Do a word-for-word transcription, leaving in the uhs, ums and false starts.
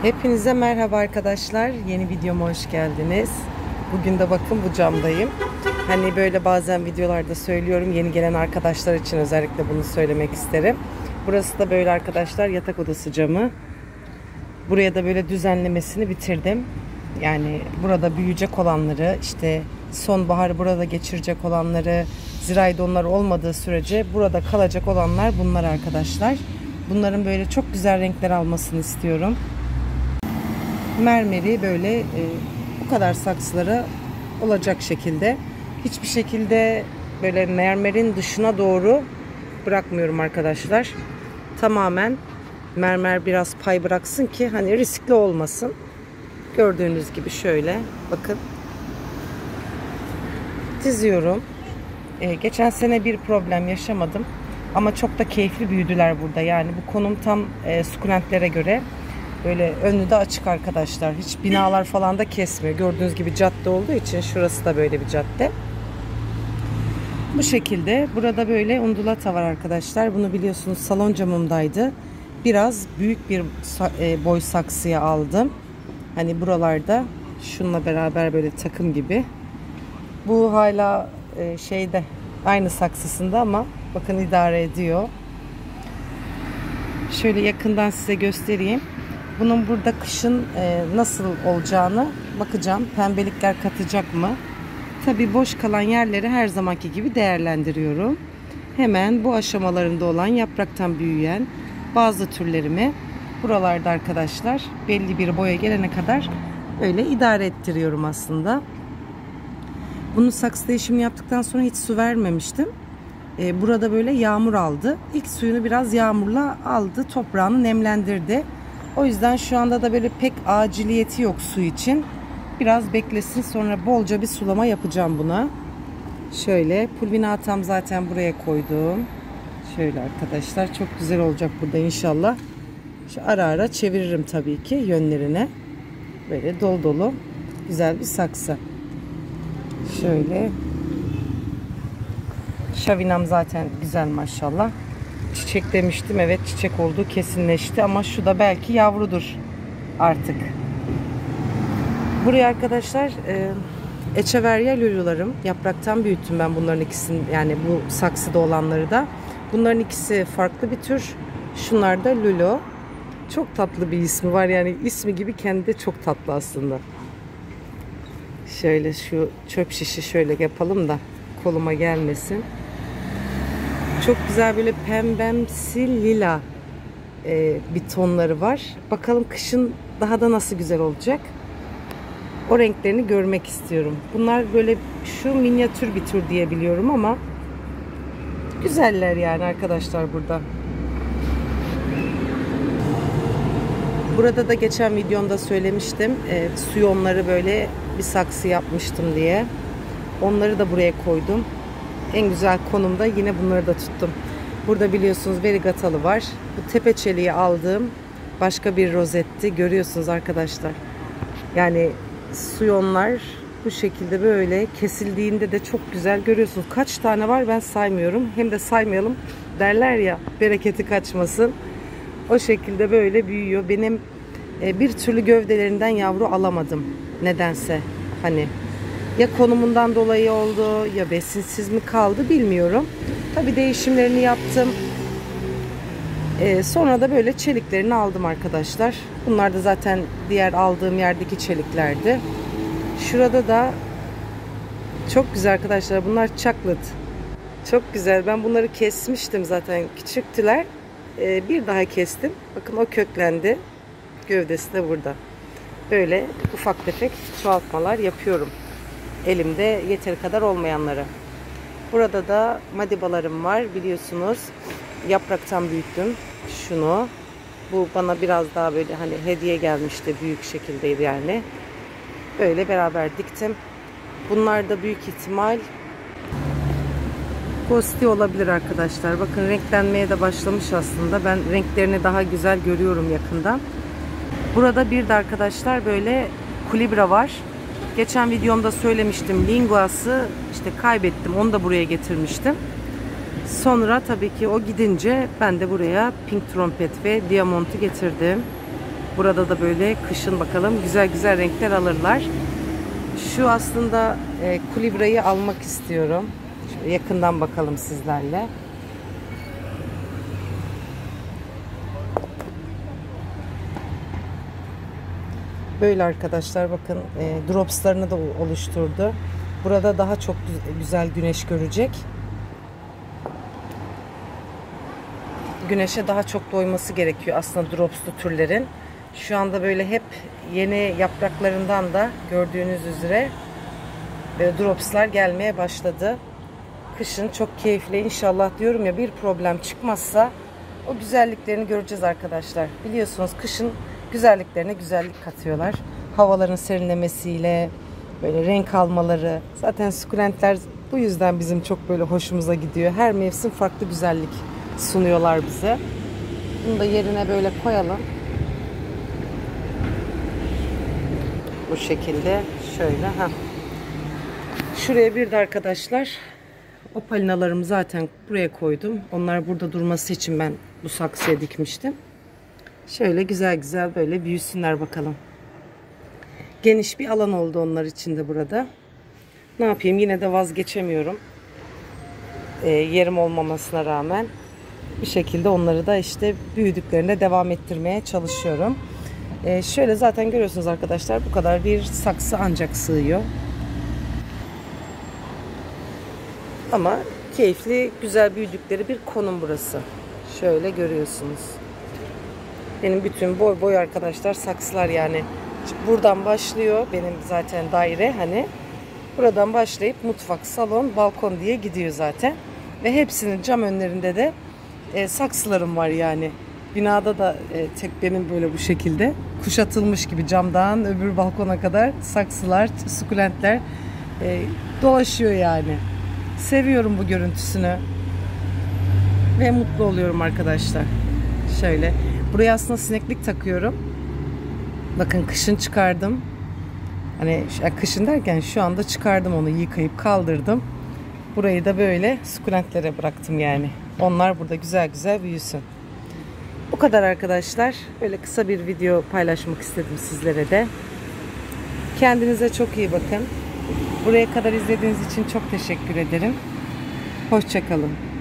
Hepinize merhaba arkadaşlar. Yeni videoma hoş geldiniz. Bugün de bakın bu camdayım. Hani böyle bazen videolarda söylüyorum. Yeni gelen arkadaşlar için özellikle bunu söylemek isterim. Burası da böyle arkadaşlar yatak odası camı. Buraya da böyle düzenlemesini bitirdim. Yani burada büyüyecek olanları, işte sonbaharı burada geçirecek olanları, zirai donlar olmadığı sürece burada kalacak olanlar bunlar arkadaşlar. Bunların böyle çok güzel renkler almasını istiyorum. Mermeri böyle e, bu kadar saksılara olacak şekilde, hiçbir şekilde böyle mermerin dışına doğru bırakmıyorum arkadaşlar. Tamamen mermer biraz pay bıraksın ki hani riskli olmasın. Gördüğünüz gibi şöyle bakın diziyorum. Ee, geçen sene bir problem yaşamadım ama çok da keyifli büyüdüler burada. Yani bu konum tam e, sukulentlere göre böyle önü de açık arkadaşlar. Hiç binalar falan da kesmiyor. Gördüğünüz gibi cadde olduğu için şurası da böyle bir cadde. Bu şekilde burada böyle undulata var arkadaşlar. Bunu biliyorsunuz salon camımdaydı. Biraz büyük bir boy saksıya aldım. Hani buralarda şununla beraber böyle takım gibi. Bu hala şeyde aynı saksısında ama bakın idare ediyor. Şöyle yakından size göstereyim. Bunun burada kışın nasıl olacağını bakacağım. Pembelikler katacak mı? Tabii boş kalan yerleri her zamanki gibi değerlendiriyorum. Hemen bu aşamalarında olan yapraktan büyüyen bazı türlerimi buralarda arkadaşlar belli bir boya gelene kadar öyle idare ettiriyorum aslında. Bunu saksı değişimi yaptıktan sonra hiç su vermemiştim. Ee, burada böyle yağmur aldı. İlk suyunu biraz yağmurla aldı. Toprağını nemlendirdi. O yüzden şu anda da böyle pek aciliyeti yok su için. Biraz beklesin, sonra bolca bir sulama yapacağım buna. Şöyle pulvinatam zaten buraya koydum. Şöyle arkadaşlar çok güzel olacak burada inşallah. Şu ara ara çeviririm tabii ki yönlerine. Böyle dolu dolu güzel bir saksı. Şöyle. Şavinam zaten güzel maşallah. Çiçek demiştim, evet çiçek olduğu kesinleşti ama şu da belki yavrudur artık. Buraya arkadaşlar e, Echeveria lulularım. Yapraktan büyüttüm ben bunların ikisini, yani bu saksıda olanları da. Bunların ikisi farklı bir tür. Şunlar da lulu. Çok tatlı bir ismi var, yani ismi gibi kendi de çok tatlı aslında. Şöyle şu çöp şişi şöyle yapalım da koluma gelmesin. Çok güzel böyle pembemsi lila e, bir tonları var. Bakalım kışın daha da nasıl güzel olacak. O renklerini görmek istiyorum. Bunlar böyle şu minyatür bir tür diye biliyorum ama güzeller yani arkadaşlar burada. Burada da geçen videomda söylemiştim. E, suyonları böyle bir saksı yapmıştım diye. Onları da buraya koydum. En güzel konumda yine bunları da tuttum. Burada biliyorsunuz verigatalı var. Bu tepe çeliği aldığım başka bir rozetti. Görüyorsunuz arkadaşlar. Yani suyonlar bu şekilde böyle kesildiğinde de çok güzel görüyorsunuz. Kaç tane var ben saymıyorum. Hem de saymayalım derler ya, bereketi kaçmasın. O şekilde böyle büyüyor. Benim bir türlü gövdelerinden yavru alamadım. Nedense hani ya konumundan dolayı oldu ya besinsiz mi kaldı bilmiyorum. Tabii değişimlerini yaptım. Ee, sonra da böyle çeliklerini aldım arkadaşlar. Bunlar da zaten diğer aldığım yerdeki çeliklerdi. Şurada da çok güzel arkadaşlar. Bunlar chocolate. Çok güzel. Ben bunları kesmiştim zaten. Küçüktüler. Ee, bir daha kestim. Bakın o köklendi. Gövdesi de burada. Böyle ufak tefek çoğaltmalar yapıyorum. Elimde yeteri kadar olmayanları. Burada da madibalarım var biliyorsunuz. Yapraktan büyüttüm şunu. Bu bana biraz daha böyle hani hediye gelmişti, büyük şekildeydi yani. Böyle beraber diktim. Bunlar da büyük ihtimal Ghosti olabilir arkadaşlar. Bakın renklenmeye de başlamış aslında. Ben renklerini daha güzel görüyorum yakından. Burada bir de arkadaşlar böyle kulibra var. Geçen videomda söylemiştim. Linguas'ı işte kaybettim. Onu da buraya getirmiştim. Sonra tabii ki o gidince ben de buraya pink trompet ve diamontu getirdim. Burada da böyle kışın bakalım güzel güzel renkler alırlar. Şu aslında e, kulibrayı almak istiyorum. Şöyle yakından bakalım sizlerle. Böyle arkadaşlar bakın e, dropslarını da oluşturdu. Burada daha çok güzel güneş görecek. Güneşe daha çok doyması gerekiyor aslında dropslu türlerin. Şu anda böyle hep yeni yapraklarından da gördüğünüz üzere böyle dropslar gelmeye başladı. Kışın çok keyifli inşallah diyorum ya, bir problem çıkmazsa o güzelliklerini göreceğiz arkadaşlar. Biliyorsunuz kışın güzelliklerine güzellik katıyorlar. Havaların serinlemesiyle böyle renk almaları. Zaten sukulentler bu yüzden bizim çok böyle hoşumuza gidiyor. Her mevsim farklı güzellik sunuyorlar bize. Bunu da yerine böyle koyalım. Bu şekilde şöyle. Heh. Şuraya bir de arkadaşlar opalinalarımı zaten buraya koydum. Onlar burada durması için ben bu saksıya dikmiştim. Şöyle güzel güzel böyle büyüsünler bakalım. Geniş bir alan oldu onlar için de burada. Ne yapayım, yine de vazgeçemiyorum. E, yerim olmamasına rağmen bir şekilde onları da işte büyüdüklerine devam ettirmeye çalışıyorum. E, şöyle zaten görüyorsunuz arkadaşlar, bu kadar bir saksı ancak sığıyor. Ama keyifli, güzel büyüdükleri bir konum burası. Şöyle görüyorsunuz. Benim bütün boy boy arkadaşlar saksılar, yani buradan başlıyor benim zaten daire, hani buradan başlayıp mutfak, salon, balkon diye gidiyor zaten. Ve hepsinin cam önlerinde de e, saksılarım var yani. Binada da e, tek benim böyle bu şekilde kuşatılmış gibi camdan öbür balkona kadar saksılar, sukulentler e, dolaşıyor yani. Seviyorum bu görüntüsünü. Ve mutlu oluyorum arkadaşlar. Şöyle. Buraya aslında sineklik takıyorum. Bakın kışın çıkardım. Hani kışın derken şu anda çıkardım onu, yıkayıp kaldırdım. Burayı da böyle sukulentlere bıraktım yani. Onlar burada güzel güzel büyüsün. Bu kadar arkadaşlar. Böyle kısa bir video paylaşmak istedim sizlere de. Kendinize çok iyi bakın. Buraya kadar izlediğiniz için çok teşekkür ederim. Hoşça kalın.